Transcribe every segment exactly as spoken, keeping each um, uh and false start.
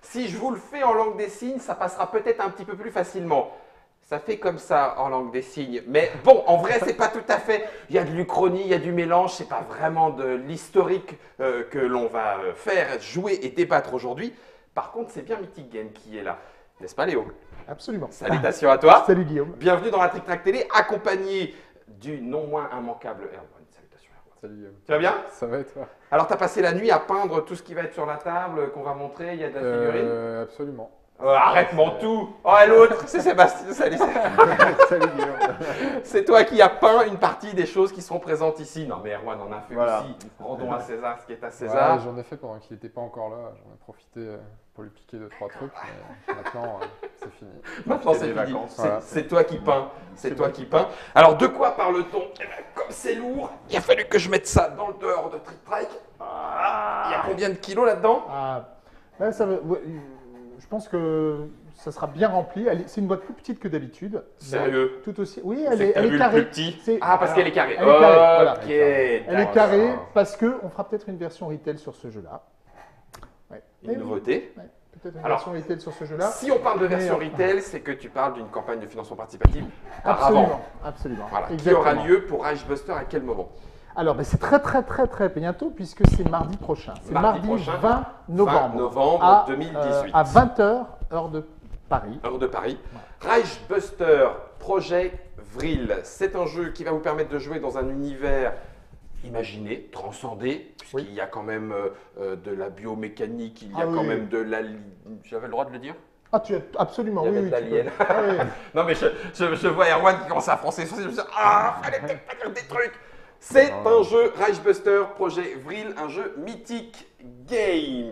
Si je vous le fais en langue des signes, ça passera peut-être un petit peu plus facilement. Ça fait comme ça en langue des signes. Mais bon, en vrai, c'est pas tout à fait. Il y a de l'Uchronie, il y a du mélange. C'est pas vraiment de l'historique euh, que l'on va euh, faire, jouer et débattre aujourd'hui. Par contre, c'est bien Mythic Game qui est là. N'est-ce pas, Léo? Absolument. Salutations à toi. Salut Guillaume. Bienvenue dans la Trick Track Télé, accompagné du non moins immanquable Erwan. Salutations Erwan. Salut Guillaume. Tu vas bien? Ça va et toi? Alors, tu as passé la nuit à peindre tout ce qui va être sur la table, qu'on va montrer. Il y a de la figurine. Euh, absolument. Euh, arrête mon tout. Oh, et l'autre, c'est Sébastien. Salut. Salut Guillaume. C'est toi qui as peint une partie des choses qui sont présentes ici. Non, mais Erwan en a fait Voilà. aussi. Rendons à César ce qui est à César. Ouais, j'en ai fait pendant qu'il n'était pas encore là. J'en ai profité euh, pour lui piquer deux trois trucs. Mais maintenant, euh, c'est fini. Maintenant, Profiter c'est des fini. vacances. C'est Voilà. c'est toi qui peins. C'est C'est toi moi qui qui peins. Alors, de quoi parle-t-on? Eh ben, comme c'est lourd, il a fallu que je mette ça dans le dehors de Trick Track. Ah, il y a combien de kilos là-dedans? Ah, là, ça va- ouais, euh, je pense que ça sera bien rempli. Elle est- C'est une boîte plus petite que d'habitude. Sérieux? Mais Tout aussi. Oui, elle C'est est, que t'as elle vu est le carrée. plus petit. C'est- Ah, parce qu'elle est carrée. Elle est carrée, voilà. Ok. Elle est d'accord. carrée parce qu'on fera peut-être une version retail sur ce jeu-là. Ouais. Une Mais- nouveauté. ouais, peut-être une Alors, version retail sur ce jeu-là. Si on parle de version Mais, euh, retail, c'est que tu parles d'une campagne de financement participatif par Absolument, avant. absolument. Voilà. Qui Exactement. aura lieu pour Buster à quel moment? Alors, ben, c'est très très très très bientôt puisque c'est mardi prochain. C'est Mardi mardi, prochain, vingt novembre. vingt novembre à, deux mille euh, dix-huit. à vingt heures, heure de Paris. Heure de Paris. Buster Projet Vril. C'est un jeu qui va vous permettre de jouer dans un univers imaginé, transcendé, puisqu'il Oui. y a quand même euh, euh, de la biomécanique, il y a Ah quand oui. même de la... li- J'avais le droit de le dire? Ah, tu as absolument, Il y oui, avait oui. de tu l'alien. peux. Ah, oui. Non mais je, je- je vois Erwan qui commence à froncer les sourcils, je me dis « Ah, fallait peut-être pas dire des trucs !» C'est un jeu Buster Projet Vril, un jeu Mythic Games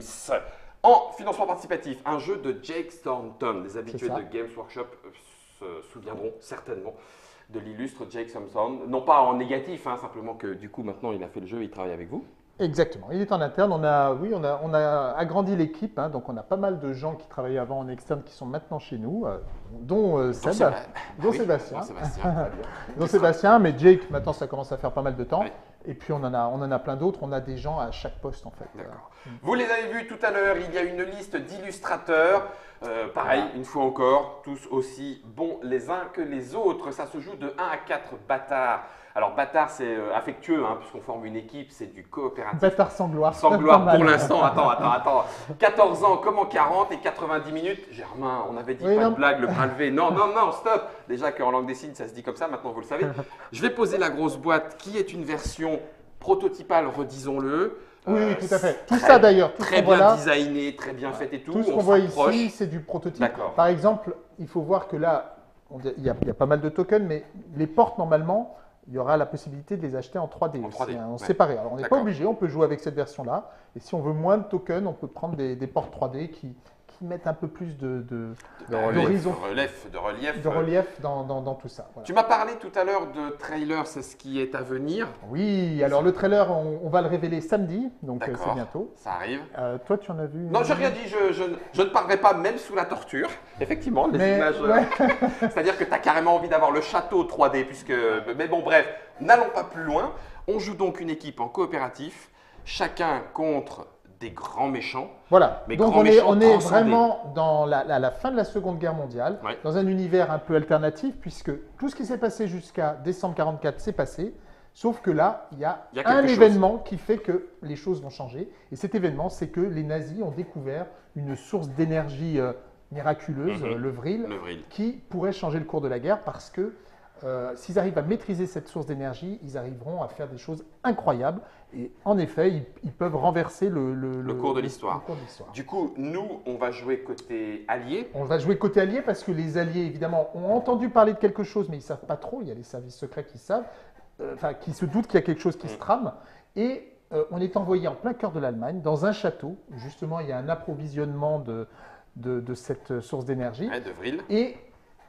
en financement participatif, un jeu de Jake Thornton. Les habitués C'est ça. de Games Workshop euh, se souviendront certainement de l'illustre Jake Thornton. Non pas en négatif, hein, simplement que du coup maintenant il a fait le jeu et il travaille avec vous. Exactement. Il est en interne. On a, oui, on a, on a agrandi l'équipe. Hein, donc, on a pas mal de gens qui travaillaient avant en externe qui sont maintenant chez nous, euh, dont euh, Seb, Séba- dont oui, Sébastien. dont Sébastien, très bien. dont Sébastien. Mais Jake, maintenant, ça commence à faire pas mal de temps. Oui. Et puis, on en a, on en a plein d'autres. On a des gens à chaque poste, en fait. D'accord. Vous les avez vus tout à l'heure, il y a une liste d'illustrateurs. Euh, pareil, une fois encore, tous aussi bons les uns que les autres. Ça se joue de un à quatre bâtards. Alors, bâtard, c'est euh, affectueux, hein, puisqu'on forme une équipe, c'est du coopératif. Bâtard sans gloire. Sans Pas gloire mal. pour l'instant. Attends, attends, attends. quatorze ans comme en quarante et quatre-vingt-dix minutes. Germain, on avait dit Oui, pas non. de blague, le bras levé. Non, non, non, stop. Déjà qu'en langue des signes, ça se dit comme ça, maintenant vous le savez. Je vais poser la grosse boîte qui est une version prototypale, redisons-le. Oui, Euh, oui, tout à fait. Tout très- ça, d'ailleurs, tout ce Très qu'on voit bien là, designé, très bien fait et tout. tout ce on qu'on voit s'approche. ici, c'est du prototype. D'accord. Par exemple, il faut voir que là, on- il y, a, il y a pas mal de tokens, mais les portes, normalement, il y aura la possibilité de les acheter en trois D. En trois D, aussi, hein, en ouais. séparé. Alors, on n'est pas D'accord. obligé, on peut jouer avec cette version-là. Et si on veut moins de tokens, on peut prendre des, des portes trois D qui, qui mettent un peu plus de, de, De relief. relief, d'horizon. de relief, de relief. de relief dans, dans- dans tout ça. Voilà. Tu m'as parlé tout à l'heure de trailer, c'est ce qui est à venir. Oui, alors le trailer, on, on va le révéler samedi, donc euh, D'accord. c'est bientôt. Ça arrive. Euh, toi, tu en as vu Non, j'ai rien dit, je, je, je ne parlerai pas même sous la torture. Effectivement, les Mais, images. euh, ouais. C'est-à-dire que tu as carrément envie d'avoir le château trois D, puisque. Mais bon, bref, n'allons pas plus loin. On joue donc une équipe en coopératif, chacun contre des grands méchants. Voilà, Mais donc grand on est, méchant on est transcendé. vraiment dans la, la- la fin de la Seconde Guerre mondiale, Ouais. dans un univers un peu alternatif, puisque tout ce qui s'est passé jusqu'à décembre quarante-quatre s'est passé, sauf que là, il y a, Il y a un quelque chose. événement qui fait que les choses vont changer. Et cet événement, c'est que les nazis ont découvert une source d'énergie euh, miraculeuse, Mhm. euh, le vril, Le vril. qui pourrait changer le cours de la guerre parce que euh, s'ils arrivent à maîtriser cette source d'énergie, ils arriveront à faire des choses incroyables. Et en effet, ils, ils peuvent renverser le, Le cours de l'histoire. le cours de l'histoire. Du coup, nous, on va jouer côté allié. On va jouer côté allié parce que les alliés, évidemment, ont entendu parler de quelque chose, mais ils ne savent pas trop. Il y a les services secrets qui savent, euh, enfin, qui se doutent qu'il y a quelque chose qui se trame. Et euh, on est envoyé en plein cœur de l'Allemagne, dans un château. Justement, il y a un approvisionnement de, de, de cette source d'énergie. Ouais, de vril. Et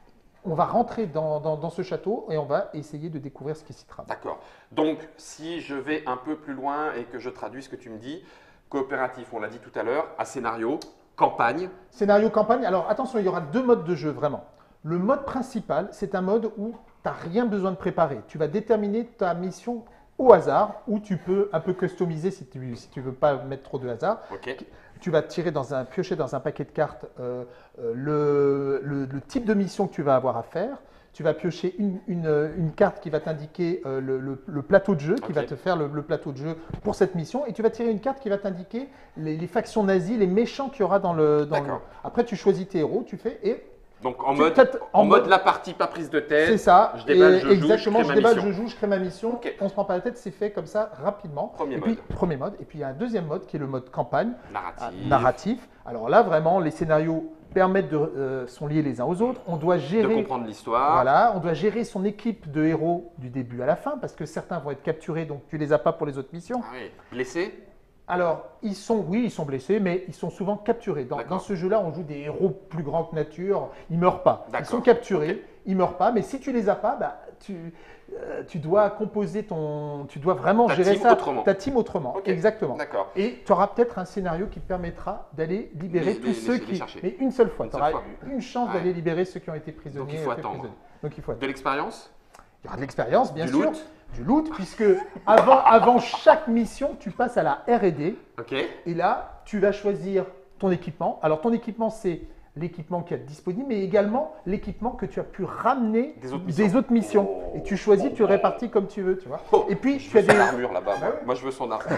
on va rentrer dans, dans- dans ce château et on va essayer de découvrir ce qui s'y trame. D'accord. Donc, si je vais un peu plus loin et que je traduis ce que tu me dis, coopératif, on l'a dit tout à l'heure, à scénario, campagne. Scénario campagne. Alors attention, il y aura deux modes de jeu vraiment. Le mode principal, c'est un mode où tu n'as rien besoin de préparer. Tu vas déterminer ta mission au hasard ou tu peux un peu customiser si tu si tu veux pas mettre trop de hasard. Ok. Tu vas tirer dans un, piocher dans un paquet de cartes euh, euh, le, le, le type de mission que tu vas avoir à faire. Tu vas piocher une, une, une carte qui va t'indiquer euh, le, le, le plateau de jeu, qui Ok. va te faire le, le plateau de jeu pour cette mission. Et tu vas tirer une carte qui va t'indiquer les, les factions nazies, les méchants qu'il y aura dans le, dans le. D'accord. Après, tu choisis tes héros, tu fais et. Donc en Tu- mode, peut-être en en mode mode- la partie pas prise de tête. C'est ça. Je déballe, Et je joue, exactement, je crée je ma déballe, mission. je joue, je crée ma mission. Ok. On se prend pas la tête, c'est fait comme ça rapidement. Premier et mode. puis, premier mode. Et puis il y a un deuxième mode qui est le mode campagne, Narratif. ah, narratif. Alors là, vraiment, les scénarios permettent de, euh, sont liés les uns aux autres. On doit De gérer. comprendre l'histoire. Voilà, on doit gérer son équipe de héros du début à la fin parce que certains vont être capturés, donc tu les as pas pour les autres missions. Ah oui. Blessé. Alors, ils sont, oui, ils sont blessés, mais ils sont souvent capturés. Dans, D'accord. dans ce jeu-là, on joue des héros plus grands que nature. Ils meurent pas. Ils D'accord. sont capturés, Ok. ils meurent pas. Mais si tu les as pas, bah, tu, euh, tu dois composer ton, tu dois vraiment Ta gérer team ça, autrement. ta team autrement. Ok. Exactement. D'accord. Et tu auras peut-être un scénario qui te permettra d'aller libérer Les- tous les- ceux les- les qui, chercher. mais une seule fois. Une Tu seule auras fois. une chance Ouais. d'aller libérer ceux qui ont été prisonniers. Donc il faut été attendre. prisonniers. Donc il faut attendre. De l'expérience. Il y aura de l'expérience, bien Du sûr. loot. Du loot, puisque avant, avant chaque mission, tu passes à la R et D. Ok. Et là, tu vas choisir ton équipement. Alors, ton équipement, c'est l'équipement qui est disponible, mais également l'équipement que tu as pu ramener Des autres missions. autres missions. Oh. Et tu choisis, tu répartis comme tu veux, tu vois. Oh, Et puis, je tu as veux son des... armure là-bas. Bah moi. oui. Moi, je veux son armure.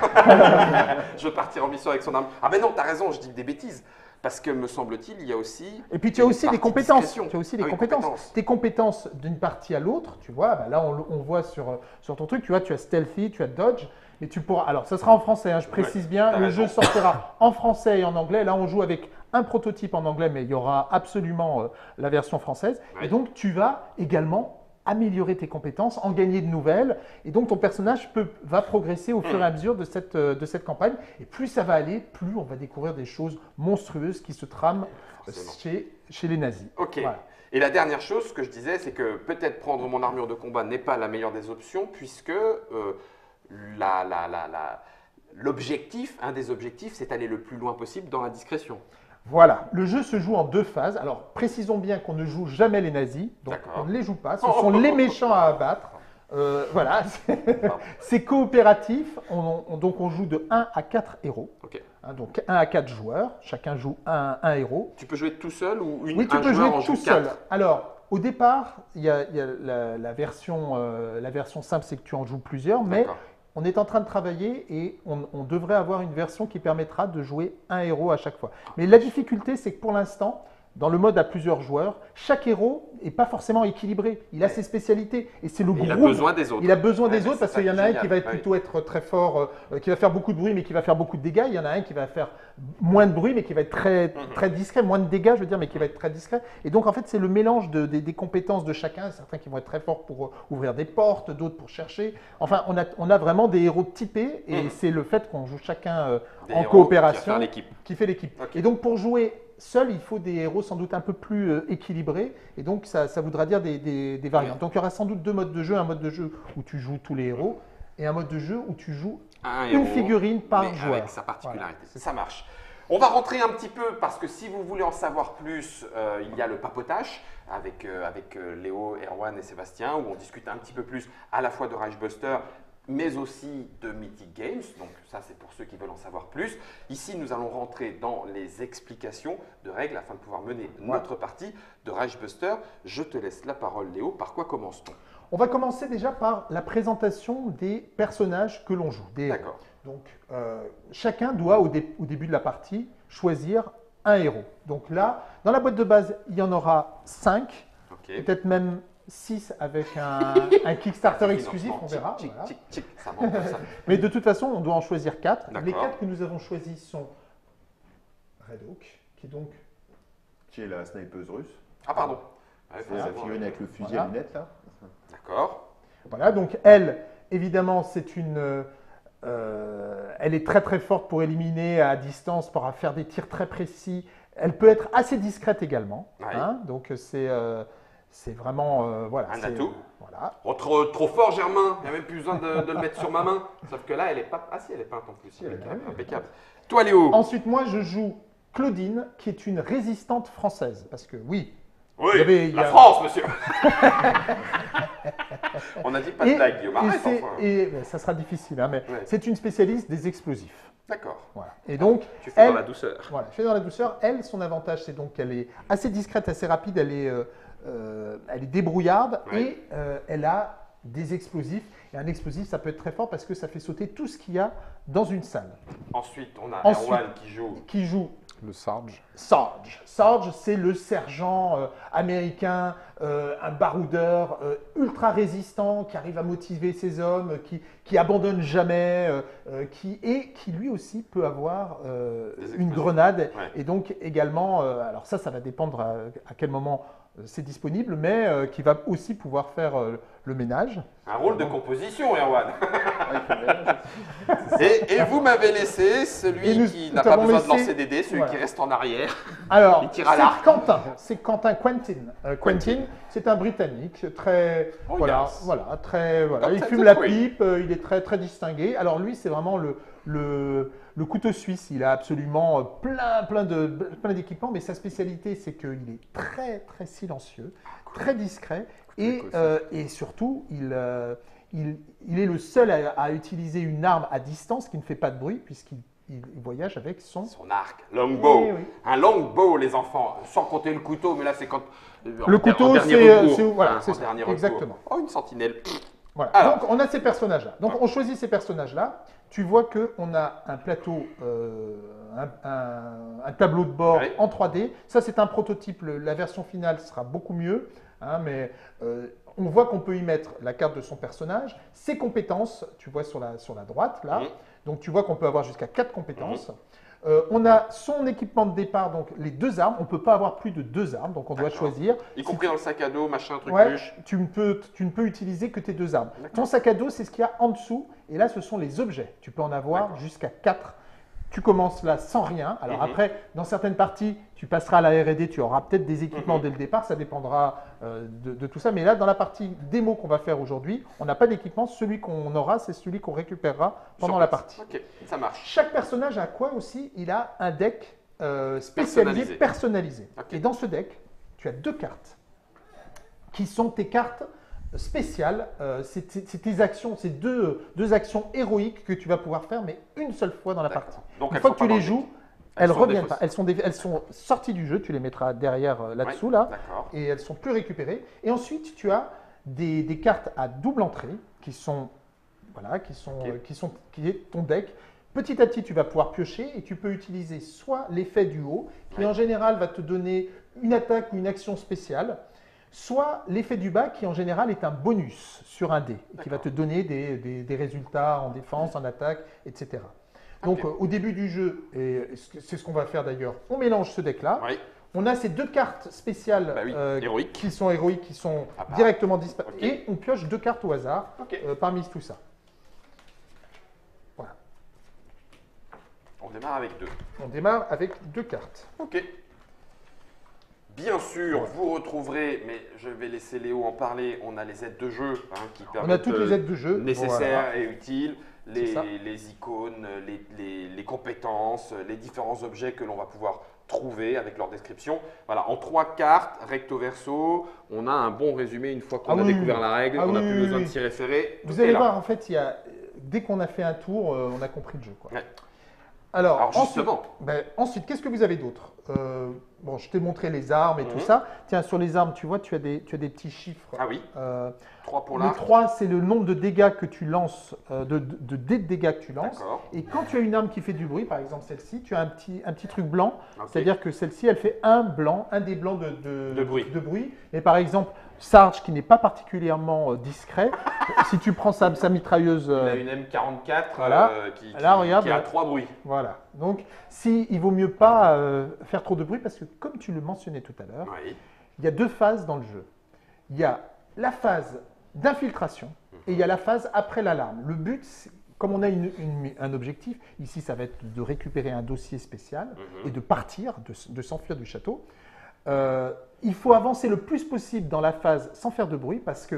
Je veux partir en mission avec son armure. Ah ben non, t'as raison, je dis des bêtises. Parce que me semble-t-il, il y a aussi. Et puis, tu as une aussi des partie compétences. discrétion. Tu as aussi des Ah oui, compétences. compétences. Tes compétences d'une partie à l'autre, tu vois, bah là, on, le- on voit sur, sur ton truc, tu vois, tu as stealthy, tu as dodge. Et tu pourras. Alors, ça sera en français, hein, je précise bien. t'as Le raison. jeu sortira en français et en anglais. Là, on joue avec un prototype en anglais, mais il y aura absolument euh, la version française. Ouais. Et donc, tu vas également améliorer tes compétences, en gagner de nouvelles. Et donc, ton personnage peut, va progresser au fur et à mesure de cette, euh, de cette campagne. Et plus ça va aller, plus on va découvrir des choses monstrueuses qui se trament euh, Forcément. chez, chez les nazis. Ok. Voilà. Et la dernière chose, ce que je disais, c'est que peut-être prendre mon armure de combat n'est pas la meilleure des options, puisque euh, la- la- la- la- l'objectif, un des objectifs, c'est aller le plus loin possible dans la discrétion. Voilà, le jeu se joue en deux phases. Alors, précisons bien qu'on ne joue jamais les nazis, donc D'accord. on ne les joue pas. Ce sont les méchants à abattre. Euh, voilà, Pardon. c'est coopératif. On- on- donc, on joue de un à quatre héros. Ok. Hein, donc, un à quatre joueurs. Chacun joue un, un héros. Tu peux jouer tout seul ou une, Oui, tu un peux joueur jouer en tout joue seul. quatre? Alors, au départ, il y a, il y a la, la version, euh, la version simple, c'est que tu en joues plusieurs, mais D'accord. on est en train de travailler et on, on devrait avoir une version qui permettra de jouer un héros à chaque fois. Mais la difficulté, c'est que pour l'instant, dans le mode à plusieurs joueurs, chaque héros n'est pas forcément équilibré. Il a ses spécialités et c'est le Et il a groupe. besoin des autres. Il a besoin Ouais, des mais autres c'est parce ça qu'il y en qui a est un génial. qui va être Ah oui. plutôt être très fort, euh, qui va faire beaucoup de bruit mais qui va faire beaucoup de dégâts. Il y en a un qui va faire moins de bruit mais qui va être très, Mhm. très discret, moins de dégâts je veux dire mais qui va être très discret. Et donc en fait c'est le mélange de- des, des compétences de chacun. Certains qui vont être très forts pour euh, ouvrir des portes, d'autres pour chercher. Enfin on a, on a vraiment des héros typés et Mhm. c'est le fait qu'on joue chacun euh, Des en héros coopération qui va faire l'équipe. qui fait l'équipe. Ok. Et donc pour jouer seul, il faut des héros sans doute un peu plus euh, équilibrés, et donc ça, ça voudra dire des, des- des variantes. Donc il y aura sans doute deux modes de jeu, un mode de jeu où tu joues tous les héros, et un mode de jeu où tu joues Un une héros, figurine par mais joueur. avec sa particularité. Voilà, c'est Ça marche. On va rentrer un petit peu parce que si vous voulez en savoir plus, euh, il y a le papotage avec, euh, avec euh, Léo, Erwan et Sébastien où on discute un petit peu plus à la fois de Reichbuster mais aussi de Mythic Games. Donc ça c'est pour ceux qui veulent en savoir plus. Ici nous allons rentrer dans les explications de règles afin de pouvoir mener notre partie de Reichbuster. Je te laisse la parole Léo. Par quoi commence-t-on? On va commencer déjà par la présentation des personnages que l'on joue. des héros. D'accord. Donc euh, chacun doit au, dé- au début de la partie choisir un héros. Donc là, dans la boîte de base, il y en aura cinq, Ok. peut-être même six avec un, un Kickstarter exclusif, on verra. Tic, voilà. tic, tic, ça monte comme ça. Mais de toute façon, on doit en choisir quatre. D'accord. Les quatre que nous avons choisis sont Red Hawk, qui est donc Qui est la snipeuse russe. Ah pardon. Ouais, C'est la forcément. figurine avec le fusil Voilà. à lunettes là. D'accord. voilà. Donc elle, évidemment, c'est une, euh, elle est très très forte pour éliminer à distance, pour faire des tirs très précis. Elle peut être assez discrète également. Ouais. hein. donc c'est euh, c'est vraiment euh, voilà. Un c'est- atout. Voilà. Oh, trop, trop fort, Germain. Il n'y a même plus besoin de, de le mettre sur ma main. Sauf que là, elle est pas. Ah si, elle est peinte en plus. elle est Impeccable. peinte. impeccable. Toi, Léo. Ensuite, moi, je joue Claudine, qui est une résistante française, parce que oui. Oui, Il y avait- il y la a- France, monsieur. On a dit pas de Et, blague, Guillaume. et Arrête, c'est- enfin. et- ben, ça sera difficile, hein, mais Ouais. c'est une spécialiste des explosifs. D'accord. Voilà. Et donc, Tu fais elle, dans la douceur. voilà, fait dans la douceur. Elle, son avantage, c'est donc qu'elle est assez discrète, assez rapide, elle est, euh, euh, elle est débrouillarde Ouais. et euh, elle a des explosifs. Et un explosif, ça peut être très fort parce que ça fait sauter tout ce qu'il y a dans une salle. Ensuite, on a Ensuite- Erwan qui joue. Qui joue Le Sarge. Sarge. Sarge, c'est le sergent euh, américain, euh, un baroudeur euh, ultra résistant qui arrive à motiver ses hommes, qui, qui abandonne jamais, euh, euh, qui, et qui lui aussi peut avoir euh, Des une explosifs. grenade. Ouais. Et donc également, euh, alors ça, ça va dépendre à, à quel moment euh, c'est disponible, mais euh, qui va aussi pouvoir faire euh, le ménage. Un rôle de composition, Erwan. Ah, il fait le ménage aussi. Et, et vous m'avez laissé celui Et nous- qui nous n'a pas t'avons besoin laissé- de lancer des dés, celui voilà. qui reste en arrière. Alors, Il tire à c'est l'arc. Quentin, c'est Quentin Quentin. Euh, Quentin, c'est un Britannique très, Oh, voilà, yes. voilà, très, voilà. Comme Il ça, fume c'est la cool. pipe, euh, il est très, très distingué. Alors lui, c'est vraiment le, le, le couteau suisse. Il a absolument euh, plein, plein de, plein d'équipements, mais sa spécialité, c'est qu'il est très, très silencieux, très discret, et, aussi. euh, et surtout, il, euh, il, il est le seul à, à utiliser une arme à distance qui ne fait pas de bruit, puisqu'il il- il voyage avec son. Son arc, longbow. Eh oui. Un longbow, les enfants. Sans compter le couteau, mais là, c'est quand. Le en- couteau, en dernier c'est, euh, recours. c'est- voilà, Hein, c'est en ça, dernier recours. exactement. Oh, une sentinelle. Voilà. Alors. Donc, on a ces personnages-là. Donc, on choisit ces personnages-là. Tu vois qu'on a un plateau, euh, un, un- un tableau de bord Ouais. en trois D. Ça, c'est un prototype. Le- la version finale sera beaucoup mieux. hein, mais euh, on voit qu'on peut y mettre la carte de son personnage, ses compétences, tu vois sur la, sur la droite, là. Mhm. Donc, tu vois qu'on peut avoir jusqu'à quatre compétences. Euh, on a son équipement de départ, donc les deux armes. On ne peut pas avoir plus de deux armes, donc on doit D'accord. choisir. Y Si compris dans le sac à dos, machin, truc Ouais, ruche. tu ne peux, tu ne peux utiliser que tes deux armes. D'accord. Ton sac à dos, c'est ce qu'il y a en dessous. Et là, ce sont les objets. Tu peux en avoir D'accord. jusqu'à quatre. Tu commences là sans rien. Alors Mhm. après, dans certaines parties, tu passeras à la R et D, tu auras peut-être des équipements Mhm. dès le départ. Ça dépendra euh, de, de tout ça. Mais là, dans la partie démo qu'on va faire aujourd'hui, on n'a pas d'équipement. Celui qu'on aura, c'est celui qu'on récupérera pendant Sur la place. partie. Ok, ça marche. Chaque personnage a quoi aussi? Il a un deck euh, spécialisé, Personnalisé. personnalisé. Ok. Et dans ce deck, tu as deux cartes qui sont tes cartes spéciales. Euh, c'est c'est- c'est tes actions, c'est deux, deux actions héroïques que tu vas pouvoir faire, mais une seule fois dans la D'accord. partie. Donc, Une elles fois sont que tu pas dans les le joues, deck. elles ne sont reviennent défaussées. pas. Elles sont, des- elles sont sorties du jeu, tu les mettras derrière euh, là-dessous, Ouais, là, D'accord. et elles sont plus récupérées. Et ensuite, tu as des, des cartes à double entrée qui sont, voilà, qui sont, Ok. euh, qui sont, qui est ton deck. Petit à petit, tu vas pouvoir piocher et tu peux utiliser soit l'effet du haut, qui Ouais. en général va te donner une attaque ou une action spéciale, soit l'effet du bas, qui en général est un bonus sur un dé, et qui va D'accord. te donner des, des- des résultats en défense, en attaque, et cetera. Donc, Ok. euh, au début du jeu, et c'est ce qu'on va faire d'ailleurs, on mélange ce deck-là. Oui. On a ces deux cartes spéciales Bah oui, euh, héroïques. qui sont héroïques, qui sont À part. directement disparates. Ok. Et on pioche deux cartes au hasard Ok. euh, parmi tout ça. Voilà. On démarre avec deux. On démarre avec deux cartes. Ok. Bien sûr, vous retrouverez, mais je vais laisser Léo en parler, on a les aides de jeu hein, qui On permettent a toutes les aides de jeu. nécessaires Voilà. et utiles, les, C'est ça. les icônes, les, les- les compétences, les différents objets que l'on va pouvoir trouver avec leur description. Voilà, en trois cartes, recto verso, on a un bon résumé une fois qu'on Ah a oui, découvert oui. la règle, Ah on n'a oui, plus oui, besoin oui. de s'y référer. Vous tout est allez là. voir, en fait, il y a, dès qu'on a fait un tour, euh, on a compris le jeu. Quoi. Ouais. Alors, Alors ensuite, justement, ben, ensuite, qu'est-ce que vous avez d'autre Euh, Bon, je t'ai montré les armes et tout Mhm. ça. Tiens, sur les armes, tu vois, tu as des, tu as des petits chiffres. ah oui, Euh, trois pour le l'arc, trois, c'est le nombre de dégâts que tu lances, euh, de, de, de dés de dégâts que tu lances. d'accord. Et quand tu as une arme qui fait du bruit, par exemple celle-ci, tu as un petit, un petit truc blanc. Ok. C'est-à-dire que celle-ci, elle fait un blanc, un des blancs de, de, De bruit. de bruit. Et par exemple, Sarge, qui n'est pas particulièrement euh, discret, si tu prends sa, sa mitrailleuse, Il a euh, une M quarante-quatre Voilà. euh, qui, qui- Là, regarde. qui a trois bruits. voilà. Donc, si, il vaut mieux pas euh, faire trop de bruit parce que, comme tu le mentionnais tout à l'heure, Oui. il y a deux phases dans le jeu. Il y a la phase d'infiltration et il y a la phase après l'alarme. Le but, c'est- comme on a une- une- un objectif, ici ça va être de récupérer un dossier spécial Mhm. et de partir, de, s- de s'enfuir du château. Euh, il faut avancer le plus possible dans la phase sans faire de bruit parce que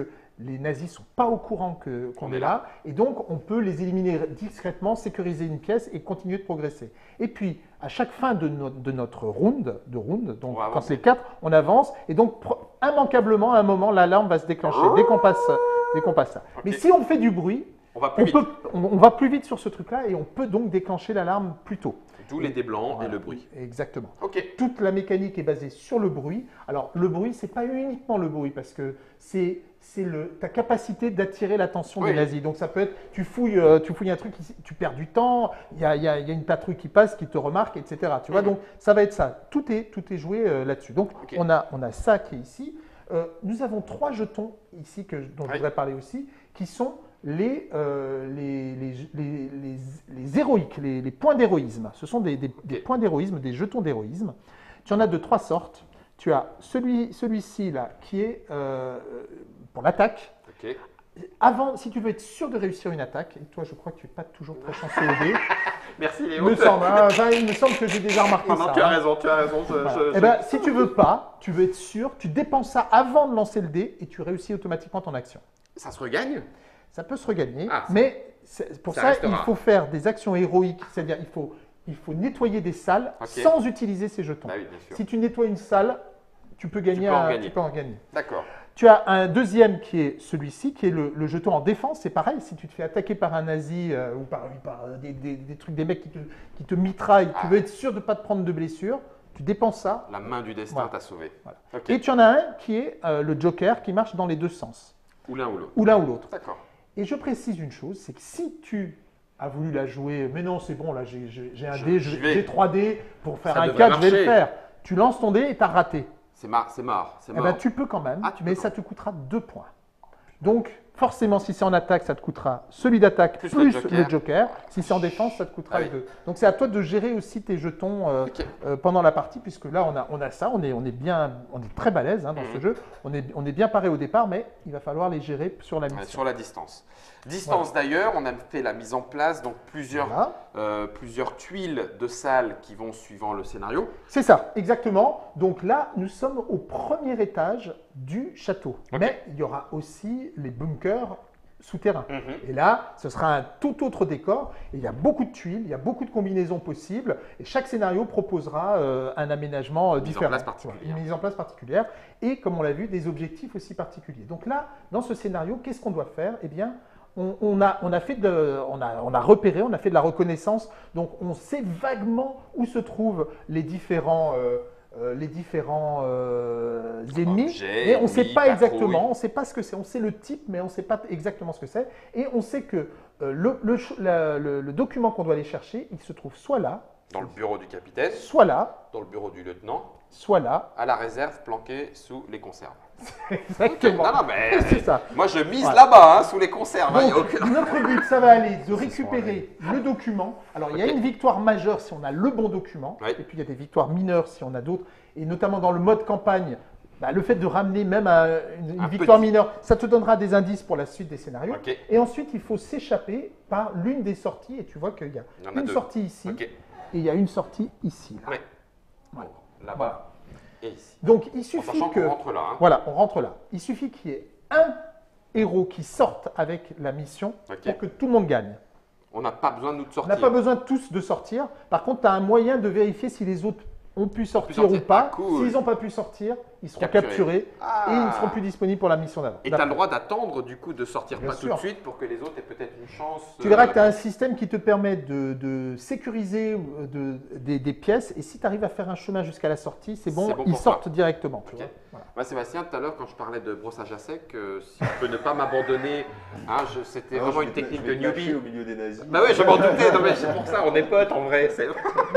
les nazis ne sont pas au courant que- qu'on On est est là, et donc on peut les éliminer discrètement, sécuriser une pièce et continuer de progresser. Et puis, à chaque fin de, no- de notre round, de round, donc On va quand avancer. c'est quatre, on avance, et donc pro- immanquablement, à un moment, l'alarme va se déclencher dès qu'on passe, dès qu'on passe ça. Ok. Mais si on fait du bruit, On va plus on, vite. peut, on, on va plus vite sur ce truc-là, et on peut donc déclencher l'alarme plus tôt. D'où les dés blancs et Voilà. le bruit. Exactement. Ok. Toute la mécanique est basée sur le bruit. Alors, le bruit, c'est pas uniquement le bruit, parce que c'est c'est le- ta capacité d'attirer l'attention Oui. des nazis. Donc, ça peut être, tu fouilles, euh, tu fouilles un truc, ici, tu perds du temps, il y a, il y a- il y a une patrouille qui passe, qui te remarque, et cetera. Tu vois, Mhm. donc ça va être ça. Tout est, tout est joué euh, là-dessus. Donc, Ok. on, a, on a ça qui est ici. Euh, nous avons trois jetons ici que, dont je Oui. voudrais parler aussi, qui sont les, euh, les, les, les, les- les héroïques, les, les points d'héroïsme. Ce sont des, des- des points d'héroïsme, des jetons d'héroïsme. Tu en as de trois sortes. Tu as celui, celui-ci là, qui est euh, pour l'attaque. Ok. Avant, si tu veux être sûr de réussir une attaque, et toi je crois que tu n'es pas toujours très chanceux au dé, Merci il Léo. me semble, hein, enfin, il me semble que j'ai déjà remarqué Non, non, ça. tu as hein. raison, tu as raison. je- Voilà. je- Eh je- ben, si tu veux pas, tu veux être sûr, tu dépenses ça avant de lancer le dé et tu réussis automatiquement ton action. Ça se regagne. Ça peut se regagner, Ah, ça- mais c'est- pour ça ça, reste il rare. faut faire des actions héroïques, c'est-à-dire il faut, il faut nettoyer des salles Ok. sans utiliser ces jetons. Bah oui, bien sûr. Si tu nettoies une salle, tu peux gagner. peux en un- gagner. tu peux en gagner. D'accord. Tu as un deuxième qui est celui-ci, qui est le, le jeton en défense. C'est pareil, si tu te fais attaquer par un nazi euh, ou par, par des, des- des trucs, des mecs qui te, qui te mitraillent, tu Ah. veux être sûr de ne pas te prendre de blessure, tu dépenses ça. La main du destin Voilà. t'a sauvé. Voilà. Ok. Et tu en as un qui est euh, le joker, qui marche dans les deux sens, Ou l'un ou l'autre. ou l'un ou l'autre. D'accord. Et je précise une chose, c'est que si tu as voulu la jouer, mais non, c'est bon, là j'ai j'ai- j'ai un Je- dé, j'y je- vais. j'ai trois dés, pour faire Ça un devrait quatre, je vais le marcher. faire. Tu lances ton dé et tu as raté. C'est marre, c'est marre, c'est Eh mort. ben, tu peux quand même, Ah, tu peux mais quand ça te coûtera deux points. Donc, forcément, si c'est en attaque, ça te coûtera celui d'attaque Plus plus, le joker. le joker. Si c'est en défense, ça te coûtera Ah les oui. deux. Donc, c'est à toi de gérer aussi tes jetons euh, Ok. euh, pendant la partie, puisque là, on a, on a ça, on est, on est bien, on est très balèze hein, dans ce Mhm. jeu. On est, on est bien paré au départ, mais il va falloir les gérer sur la Ouais, mission. sur la distance. Distance d'ailleurs, on a fait la mise en place, donc plusieurs, Voilà. euh, plusieurs tuiles de salles qui vont suivant le scénario. C'est ça, exactement. Donc là, nous sommes au premier étage du château. Ok. Mais il y aura aussi les bunkers souterrains. Mhm. Et là, ce sera un tout autre décor. Et il y a beaucoup de tuiles, il y a beaucoup de combinaisons possibles. Et chaque scénario proposera euh, un aménagement euh, Mise en différent. place particulière. Voilà, une mise en place particulière. Et comme on l'a vu, des objectifs aussi particuliers. Donc là, dans ce scénario, qu'est-ce qu'on doit faire? Eh bien, on, on a, on, a fait de, on, a, on a repéré, on a fait de la reconnaissance. Donc, on sait vaguement où se trouvent les différents, euh, euh, les différents euh, ennemis. Objets, mais on ne sait ennemis, pas patrouilles. exactement, on ne sait pas ce que c'est. On sait le type, mais on ne sait pas exactement ce que c'est. Et on sait que euh, le, le ch- la- le- le document qu'on doit aller chercher, il se trouve soit là, Dans le bureau du capitaine, soit là, dans le bureau du lieutenant, soit là. à la réserve planquée sous les conserves. Exactement. Non, non, mais C'est ça. moi je mise Voilà. là-bas, hein, sous les conserves. hein, y a Donc, aucun- notre but, ça va aller de récupérer le document. Alors, il y a Ok. une victoire majeure si on a le bon document, Oui. et puis il y a des victoires mineures si on a d'autres. Et notamment dans le mode campagne, bah, le fait de ramener même à une, une Un victoire petit. mineure, ça te donnera des indices pour la suite des scénarios. Ok. Et ensuite, il faut s'échapper par l'une des sorties. Et tu vois qu'il y a Il y en a une deux. sortie ici, Ok. et il y a une sortie ici. là. Ouais. Bon, là-bas et ici. Donc, il En suffit sachant que... qu'on rentre là. hein. Voilà, on rentre là. Il suffit qu'il y ait un héros qui sorte avec la mission Ok. pour que tout le monde gagne. On n'a pas besoin de nous de On sortir. n'a pas besoin tous de sortir. Par contre, tu as un moyen de vérifier si les autres ont pu sortir, sortir. ou pas. Ah, cool. S'ils n'ont pas pu sortir, ils seront Capturés. capturés Ah. et ils ne seront plus disponibles pour la mission d'avant. Et tu as le droit d'attendre du coup de sortir Bien pas tout sûr. de suite pour que les autres aient peut-être une chance. Tu verras euh, que tu as un système qui te permet de, de sécuriser euh, de- des, des pièces et si tu arrives à faire un chemin jusqu'à la sortie, c'est bon, C'est bon ils pour sortent directement. tu Ok. vois. Voilà. Moi, Sébastien, tout à l'heure, quand je parlais de brossage à sec, euh, si tu peux ne pas m'abandonner, hein, je- c'était Non, vraiment je une vais te- technique je de vais te lâcher newbie. au milieu des nazis. Bah ouais, je m'en doutais, non mais c'est pour ça, on est potes en vrai. c'est-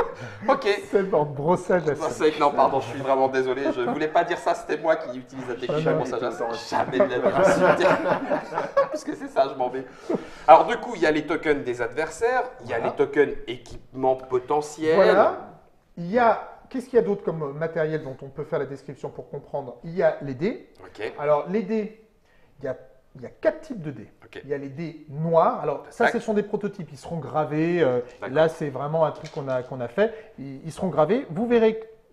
ok. C'est en brossage à Bah, sec. c'est- non, pardon, je suis vraiment désolé, je voulais pas dire ça, c'était moi qui utilise la technique Ah, de non. brossage à sec. Jamais de la vie, insulté. Parce que c'est ça, je m'en vais. Alors du coup, il y a les tokens des adversaires, il y a Voilà. les tokens équipements potentiels. Voilà. Il y a, qu'est-ce qu'il y a d'autre comme matériel dont on peut faire la description pour comprendre? Il y a les dés. Ok. Alors, les dés, il y a, il y a quatre types de dés. Ok. Il y a les dés noirs. Alors, ça, Tac. ce sont des prototypes. Ils seront gravés. euh, D'accord. là, c'est vraiment un truc qu'on a, qu'on a fait. Ils, ils seront gravés. Vous verrez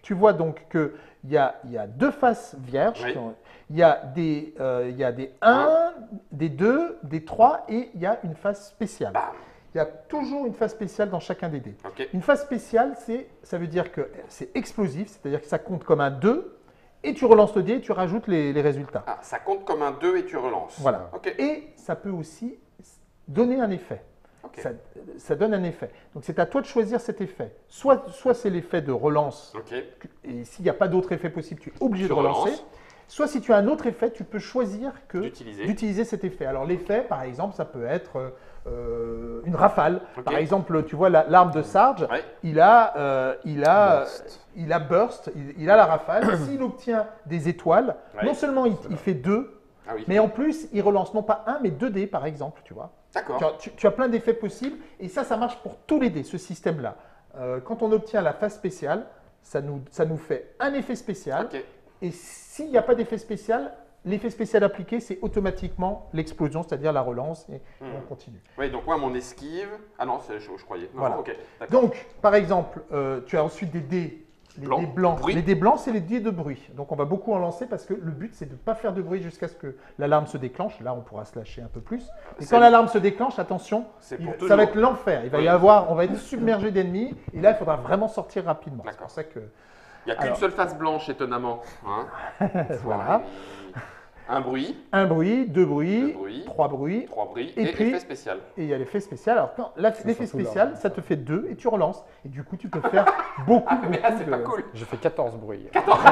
tu vois donc qu'il y a, y a deux faces vierges. Oui. qui ont- Il y a des, euh, il y a des un, des deux, des trois et il y a une face spéciale. Bam. Il y a toujours une phase spéciale dans chacun des dés. Ok. Une phase spéciale, c'est, ça veut dire que c'est explosif, c'est-à-dire que ça compte comme un deux, et tu relances le dé et tu rajoutes les, les résultats. Ah, ça compte comme un deux et tu relances. Voilà. Ok. Et ça peut aussi donner un effet. Ok. Ça, ça donne un effet. Donc c'est à toi de choisir cet effet. Soit, soit c'est l'effet de relance, Ok. et s'il n'y a pas d'autre effet possible, tu es obligé Tu de relancer. relances. Soit si tu as un autre effet, tu peux choisir que D'utiliser. d'utiliser cet effet. Alors l'effet, par exemple, ça peut être euh, une rafale. Ok. Par exemple, tu vois la- l'arme de Sarge, Ouais. il a, euh, il a, Burst. il a burst, il, il a la rafale. S'il obtient des étoiles, Ouais. non seulement il, il fait deux, Ah oui. mais en plus il relance non pas un, mais deux dés, par exemple, tu vois. D'accord. Tu as, tu- tu as plein d'effets possibles et ça, ça marche pour tous les dés, ce système-là. Euh, quand on obtient la phase spéciale, ça nous, ça nous fait un effet spécial. Ok. Et s'il n'y a pas d'effet spécial, l'effet spécial appliqué, c'est automatiquement l'explosion, c'est-à-dire la relance, et, et Hmm. on continue. Oui, donc moi, mon esquive. Ah non, c'est- je, je croyais. Non, Voilà. ok. D'accord. Donc, par exemple, euh, tu as ensuite des dés, les Blanc. dés blancs. Bruit. Les dés blancs, c'est les dés de bruit. Donc, on va beaucoup en lancer parce que le but, c'est de ne pas faire de bruit jusqu'à ce que l'alarme se déclenche. Là, on pourra se lâcher un peu plus. Et C'est- quand l'alarme se déclenche, attention, C'est il- pour ça toujours. va être l'enfer. Il va y Oui. avoir, on va être submergé d'ennemis. Et là, il faudra vraiment sortir rapidement. C'est D'accord. pour ça que. Il n'y a qu'une Alors. seule face blanche, étonnamment. Hein. Voilà. Un bruit, Un bruit, deux bruits, Deux bruits. trois bruits. trois bruits Et et, puis- effet spécial. Et il y a l'effet spécial. Alors, quand la- C'est l'effet surtout spécial, là. ça te fait deux et tu relances. Et du coup, tu peux faire beaucoup, beaucoup Mais là, c'est de. pas cool. J'ai fait quatorze bruits.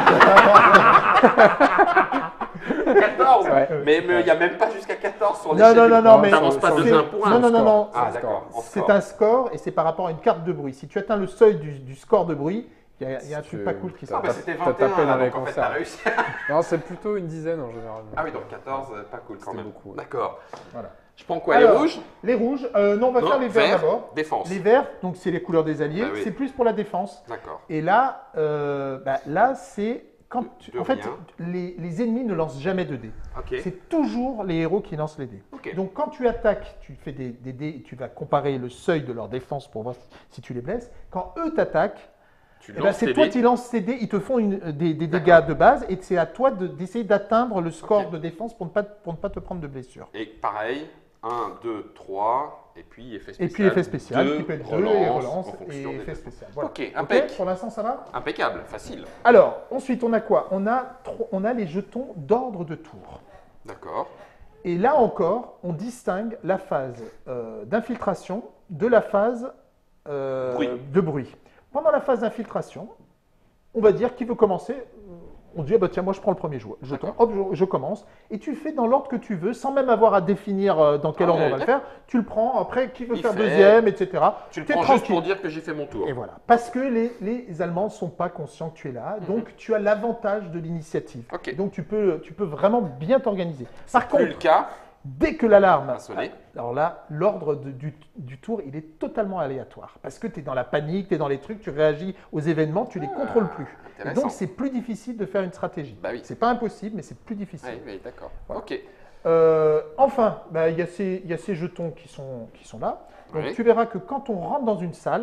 quatorze Ouais. Mais il n'y a même pas jusqu'à quatorze sur Non, l'échelle. non, du- non, non, mais. T'avances pas de c'est- un point. Non, non, non, non. Ah, C'est un d'accord. en C'est score. un score et c'est par rapport à une carte de bruit. Si tu atteins le seuil du, du score de bruit, il y a, il y a un Si truc tu- pas cool qui se Ah, t'as- bah passe. c'était t'as vingt et un, tapé dans là, les donc en fait, concerts. t'as réussi. Non, c'est plutôt une dizaine en général. Ah oui, donc quatorze, euh, pas cool quand C'était même. beaucoup, ouais. D'accord. Voilà. Je prends quoi, Alors, les rouges Les rouges, euh, non, on va Non, faire les verts vert, d'abord. défense. Les verts, donc c'est les couleurs des alliés, Ah oui. c'est plus pour la défense. D'accord. Et là, euh, bah, là c'est quand tu- De en fait rien. les, les ennemis ne lancent jamais de dés. Ok. C'est toujours les héros qui lancent les dés. Ok. Donc quand tu attaques, tu fais des, des dés et tu vas comparer le seuil de leur défense pour voir si, si tu les blesses. Quand eux t'attaquent, Tu eh ben, lances c'est tes toi dés. qui lances ces dés, ils te font une- des, des D'accord. dégâts de base et c'est à toi de- d'essayer d'atteindre le score Ok. de défense pour ne, pas, pour ne pas te prendre de blessures. Et pareil, un, deux, trois, et puis effet Et spécial. puis effet spécial deux, qui peut être deux et relance en fonction et des effet défenses. spécial. Voilà. Ok, impec. Pour l'instant ça va. Impeccable, facile. Alors, ensuite, on a quoi on a, tro- on a les jetons d'ordre de tour. D'accord. Et là encore, on distingue la phase euh, d'infiltration de la phase euh, Bruit. de bruit. Pendant la phase d'infiltration, on va dire qui veut commencer. On dit, ah bah tiens, moi je prends le premier jou- jeton, D'accord. hop, je, je commence. Et tu fais dans l'ordre que tu veux, sans même avoir à définir euh, dans quel Ah, ordre on ouais, va le faire. Tu le prends, après, qui veut Il faire fait- deuxième, et cetera. Tu le T'es prends juste tranquille. pour dire que j'ai fait mon tour. Et voilà. Parce que les, les Allemands ne sont pas conscients que tu es là. Donc, tu as l'avantage de l'initiative. Mhm. Ok. Donc, tu peux, tu peux vraiment bien t'organiser. Par Plus contre, le cas, dès que l'alarme a sonné. alors là, l'ordre de- du, du tour, il est totalement aléatoire. Parce que tu es dans la panique, tu es dans les trucs, tu réagis aux événements, tu les contrôles plus. Et intéressant. donc, c'est plus difficile de faire une stratégie. Bah oui. C'est pas impossible, mais c'est plus difficile. Oui, oui, d'accord. Voilà. Ok. Euh, enfin, bah, il y, a ces- il y a ces jetons qui sont, qui sont là. Donc, Oui. tu verras que quand on rentre dans une salle,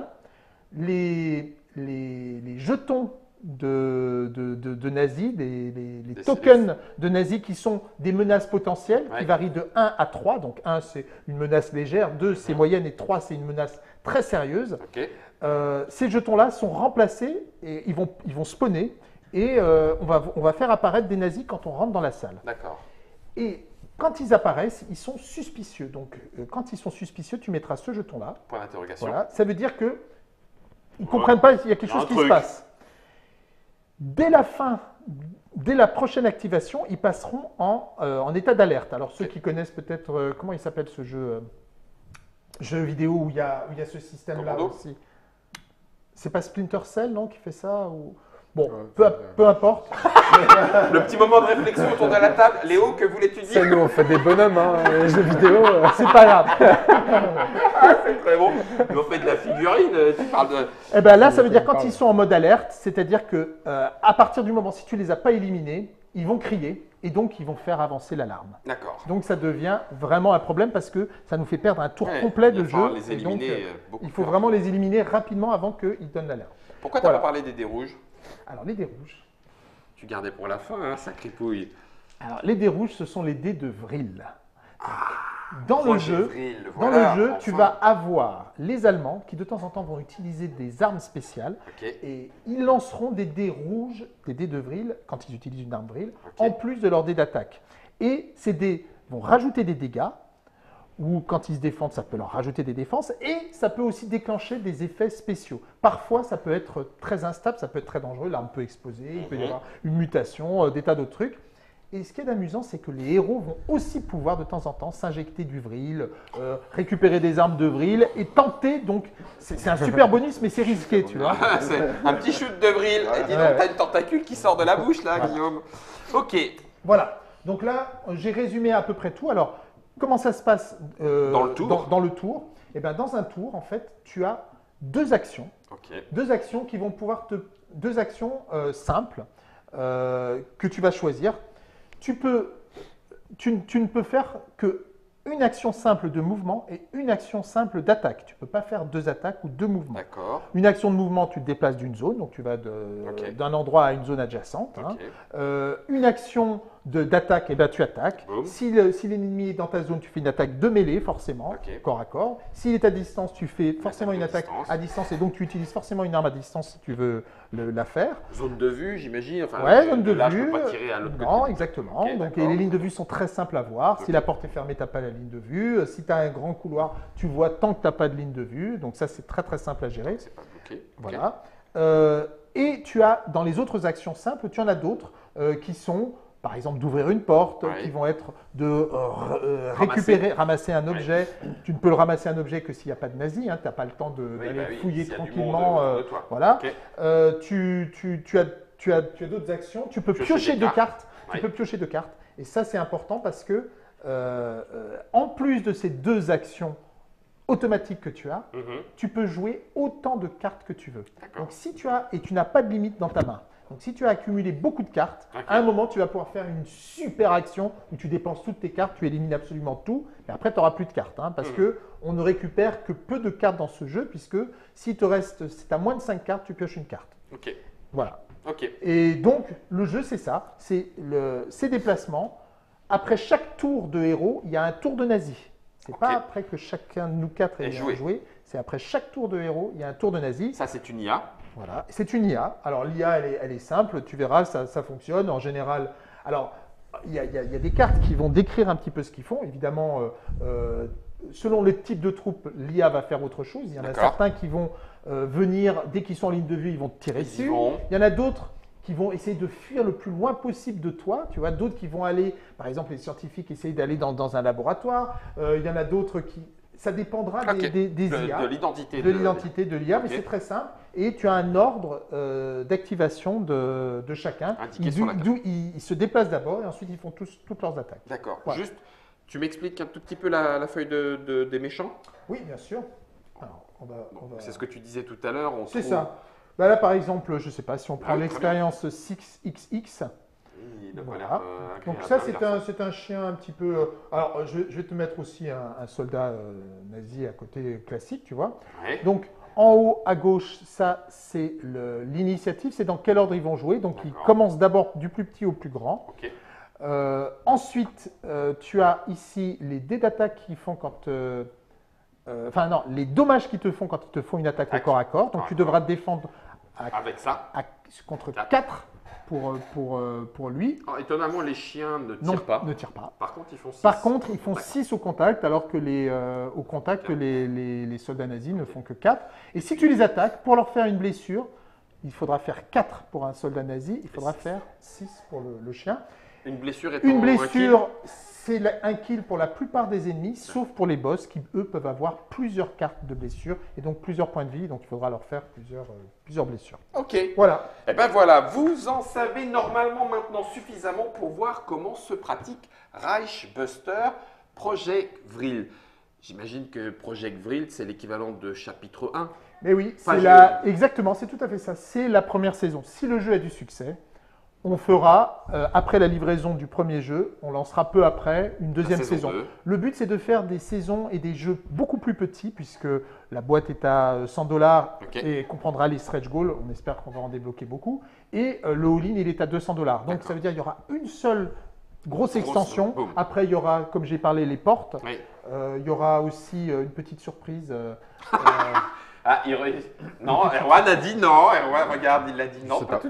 les, les, les jetons de, de, de- de nazis, les, les- les Des tokens de nazis qui sont des menaces potentielles, Ouais. qui varient de un à trois. Donc un, c'est une menace légère, deux, c'est moyenne, et trois, c'est une menace très sérieuse. Ok. Euh, ces jetons-là sont remplacés et ils vont, ils vont spawner. Et euh, on, va, on va faire apparaître des nazis quand on rentre dans la salle. D'accord. Et quand ils apparaissent, ils sont suspicieux. Donc, euh, quand ils sont suspicieux, tu mettras ce jeton-là. Point d'interrogation. Voilà. Ça veut dire que ils ne comprennent pas, il y a quelque Il y a chose un qui truc. se passe. Dès la fin, dès la prochaine activation, ils passeront en, euh, en état d'alerte. Alors, ceux Ok. qui connaissent peut-être, euh, comment il s'appelle ce jeu, euh, jeu vidéo où il y a, où il y a ce système-là Commando aussi. C'est pas Splinter Cell, non, qui fait ça ou... Bon, Ouais, peu, c'est bien. peu importe. Le petit moment de réflexion autour de la table. Léo, que voulais-tu Ça, dire? nous, on fait des bonhommes, hein, les jeux vidéo. euh. C'est pas grave. Ah, c'est très bon. Nous, on fait de la figurine. euh, Tu parles de. Eh ben là, ça veut Je dire me quand parle. ils sont en mode alerte, c'est-à-dire que euh, à partir du moment, si tu les as pas éliminés, ils vont crier et donc ils vont faire avancer l'alarme. D'accord. Donc ça devient vraiment un problème parce que ça nous fait perdre un tour Ouais, complet il va de falloir jeu. les et donc, éliminer, euh, euh, beaucoup il faut plus vraiment les éliminer rapidement avant qu'ils donnent l'alerte. Pourquoi tu n'as Voilà. pas parlé des dés rouges? Alors, les dés rouges. Tu gardais pour la fin, hein, sacré pouille. Alors, les dés rouges, ce sont les dés de Vril. Dans le Roger jeu, Vril, dans voilà, le jeu enfin. tu vas avoir les Allemands qui, de temps en temps, vont utiliser des armes spéciales. Ok. Et ils lanceront des dés rouges, des dés de Vril, quand ils utilisent une arme Vril, Ok. en plus de leurs dés d'attaque. Et ces dés vont rajouter des dégâts, ou quand ils se défendent, ça peut leur rajouter des défenses, et ça peut aussi déclencher des effets spéciaux. Parfois, ça peut être très instable, ça peut être très dangereux, l'arme peut exploser, il peut y Mhm. avoir une mutation, euh, des tas d'autres trucs. Et ce qui est amusant, c'est que les héros vont aussi pouvoir de temps en temps s'injecter du Vril, euh, récupérer des armes de Vril et tenter, donc c'est c'est un super bonus, mais c'est risqué, tu vois. Ah, c'est un petit shoot de Vril. Et dis donc, Ouais, t'as ouais. une tentacule qui sort de la bouche, là, Guillaume. Ok. Voilà, donc là, j'ai résumé à peu près tout. Alors, comment ça se passe euh, Dans le tour. dans, dans le tour Eh bien, dans un tour, en fait, tu as deux actions. Ok. Deux actions qui vont pouvoir te. Deux actions euh, simples euh, que tu vas choisir. Tu, peux, tu, tu ne peux faire que une action simple de mouvement et une action simple d'attaque. Tu ne peux pas faire deux attaques ou deux mouvements. D'accord. Une action de mouvement, tu te déplaces d'une zone, donc tu vas de- Ok. d'un endroit à une zone adjacente. hein. Ok. Euh, une action de- d'attaque, eh ben, tu attaques. Boum. Si le- si l'ennemi est dans ta zone, tu fais une attaque de mêlée, forcément, Ok. corps à corps. S'il est à distance, tu fais forcément attaque une à attaque distance. à distance et donc tu utilises forcément une arme à distance si tu veux le- la faire. Zone de vue, j'imagine. Enfin, Ouais, zone de là, vue. je peux pas tirer à l'autre Non, côté. exactement. Ok, donc, d'accord. et les lignes de vue sont très simples à voir. Ok. Si la porte est fermée, tu n'as pas la ligne de vue. Si tu as un grand couloir, tu vois tant que tu n'as pas de ligne de vue. Donc ça, c'est très très simple à gérer. C'est pas bloqué. Ok. Voilà. Euh, et tu as, dans les autres actions simples, tu en as d'autres euh, qui sont, par exemple, d'ouvrir une porte, Ouais. qui vont être de euh, r- euh, Ramasser. récupérer, ramasser un objet. Tu ne peux le ramasser un objet que s'il n'y a pas de nazis. Hein, tu n'as pas le temps de- Oui, d'aller bah oui, fouiller s'il y a du tranquillement. monde, euh, euh, de toi. voilà. Ok. Euh, tu, tu- tu as, tu as, tu as d'autres actions. Tu peux Piocher piocher des de cartes. cartes. Ouais. Tu peux piocher de cartes. Et ça, c'est important parce que, euh, euh, en plus de ces deux actions automatiques que tu as, Mhm. tu peux jouer autant de cartes que tu veux. D'accord. Donc si tu as, et tu n'as pas de limite dans ta main. Donc si tu as accumulé beaucoup de cartes, Ok. à un moment tu vas pouvoir faire une super action où tu dépenses toutes tes cartes, tu élimines absolument tout, mais après tu n'auras plus de cartes. hein, parce Mhm. que on ne récupère que peu de cartes dans ce jeu, puisque si te reste, si tu as moins de cinq cartes, tu pioches une carte. Ok. Voilà. Ok. Et donc le jeu c'est ça, c'est le, ces déplacements. Après chaque tour de héros, il y a un tour de nazi. C'est Ok. pas après que chacun de nous quatre Ait ait joué. joué, c'est après chaque tour de héros, il y a un tour de nazi. Ça, c'est une I A. Voilà, c'est une I A. Alors l'I A, elle est, elle est simple, tu verras, ça, ça fonctionne en général. Alors, il y, a, il y a- il y a des cartes qui vont décrire un petit peu ce qu'ils font. Évidemment, euh, euh, selon le type de troupe, l'I A va faire autre chose. Il y en a D'accord. certains qui vont euh, venir, dès qu'ils sont en ligne de vue, ils vont te tirer Ils y dessus. vont. Il y en a d'autres qui vont essayer de fuir le plus loin possible de toi. Tu vois, d'autres qui vont aller, par exemple, les scientifiques essayent d'aller dans, dans un laboratoire. Euh, il y en a d'autres qui... Ça dépendra des, Ok. des, des De, I A de l'identité. de l'identité de l'I A, Ok. mais c'est très simple. Et tu as un ordre euh, d'activation de, de chacun. Indiqué Ils, sur la d'où- d'où ils, ils se déplacent d'abord et ensuite ils font tous, toutes leurs attaques. D'accord. Voilà. Juste, tu m'expliques un tout petit peu la, la feuille de, de- des méchants. Oui, bien sûr. Alors, on va, on va- C'est ce que tu disais tout à l'heure. on C'est trouve- ça. Bah là, par exemple, je ne sais pas si on prend Ah oui, très l'expérience six X X. Il n'a pas Voilà. l'air, euh, agréable, Donc ça, hein, c'est garçon. un, c'est un chien un petit peu... euh, Alors, je, je vais te mettre aussi un, un soldat euh, nazi à côté classique, tu vois. Ouais. Donc, en haut à gauche, ça, c'est le- l'initiative, c'est dans quel ordre ils vont jouer. Donc, ils D'accord. commencent d'abord du plus petit au plus grand. Ok. Euh, ensuite, euh, tu as ici les dés d'attaque qui font quand... euh, euh, enfin, non, les dommages qu'ils te font quand ils te font une attaque au Attaque. corps à corps. Donc, Ah, tu devras te défendre à- Avec ça. à- contre Quatre. quatre pour, euh, pour, euh, pour lui. Alors, étonnamment, les chiens ne tirent Non, pas. ne tire pas. Par contre, ils font six. Par contre, ils font D'accord. six au contact, alors que les, euh, au contact, que les, les- les soldats nazis ne font que quatre. Et si tu les attaques, pour leur faire une blessure, il faudra faire quatre pour un soldat nazi, il faudra six. faire six pour le, le chien. Une blessure étant Une un blessure, c'est la- un kill pour la plupart des ennemis, sauf pour les boss qui, eux, peuvent avoir plusieurs cartes de blessure et donc plusieurs points de vie. Donc, il faudra leur faire plusieurs, euh, plusieurs blessures. kill. Ok. Voilà. Eh ben voilà, vous en savez normalement maintenant suffisamment pour voir comment se pratique Reichbuster Project Vril. J'imagine que Project Vril, c'est l'équivalent de chapitre un. Mais oui, Enfin, c'est je- la... exactement, c'est tout à fait ça. C'est la première saison. Si le jeu a du succès, on fera, euh, après la livraison du premier jeu, on lancera peu après une deuxième saison saison. deux. Le but, c'est de faire des saisons et des jeux beaucoup plus petits, puisque la boîte est à cent dollars Ok. et comprendra les stretch goals. On espère qu'on va en débloquer beaucoup. Et euh, le all-in, il est à deux cents dollars. Donc, D'accord. ça veut dire qu'il y aura une seule grosse Grosse, extension. boum. Après, il y aura, comme j'ai parlé, les portes. Oui. Euh, il y aura aussi euh, une petite surprise. euh, euh, Ah, il... re- non, Erwan a dit non. Erwan, regarde, il a dit non. C'est Pas pas- tout.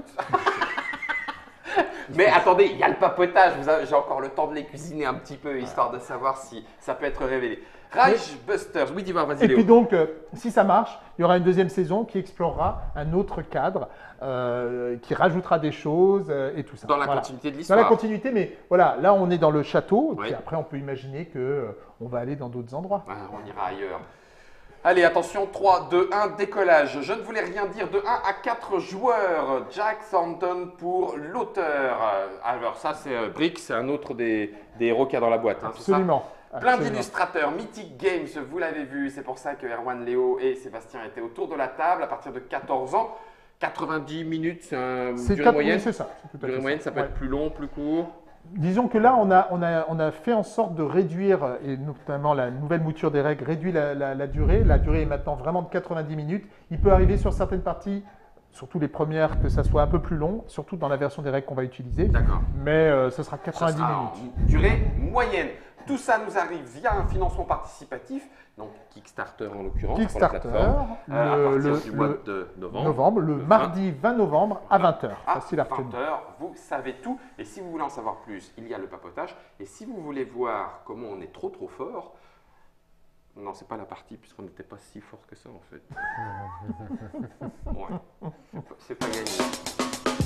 Mais attendez, il y a le papotage. Vous avez- J'ai encore le temps de les cuisiner un petit peu, histoire de savoir si ça peut être révélé. Rage Busters. Oui, dis-moi, vas-y, Et Léo. puis donc, euh, si ça marche, il y aura une deuxième saison qui explorera un autre cadre, euh, qui rajoutera des choses euh, et tout ça. Dans la Voilà. continuité de Dans l'histoire. la continuité, mais voilà, là on est dans le château, et Oui. puis après on peut imaginer que euh, on va aller dans d'autres endroits. Ah, on ira ailleurs. Allez, attention, trois, deux, un, décollage. Je ne voulais rien dire de un à quatre joueurs. Jack Thornton pour l'auteur. Alors ça, c'est euh, Brick, c'est un autre des, des héros qu'il y a dans la boîte. hein, c'est ça Absolument. Plein Absolument. d'illustrateurs, Mythic Games, vous l'avez vu, c'est pour ça que Erwan, Léo et Sébastien étaient autour de la table à partir de quatorze ans. quatre-vingt-dix minutes, c'est un C'est durée top- moyenne. oui, c'est ça. c'est tout à Durée fait moyenne, ça peut Ouais. être plus long, plus court. Disons que là, on a, on, a, on a fait en sorte de réduire, et notamment la nouvelle mouture des règles réduit la, la- la durée. La durée est maintenant vraiment de quatre-vingt-dix minutes. Il peut arriver sur certaines parties, surtout les premières, que ça soit un peu plus long, surtout dans la version des règles qu'on va utiliser. D'accord. Mais euh, ce sera Ça quatre-vingt-dix sera minutes. en durée moyenne. Tout ça nous arrive via un financement participatif, donc Kickstarter en l'occurrence. pour la Kickstarter, plateforme, euh, à le, partir le- du mois le de novembre. novembre, le Le mardi vingt novembre à vingt heures. À Facile à retenir. vingt heures, vous savez tout. Et si vous voulez en savoir plus, il y a le papotage. Et si vous voulez voir comment on est trop trop fort, non, c'est pas la partie puisqu'on n'était pas si fort que ça en fait. Ouais, c'est pas- c'est pas gagné.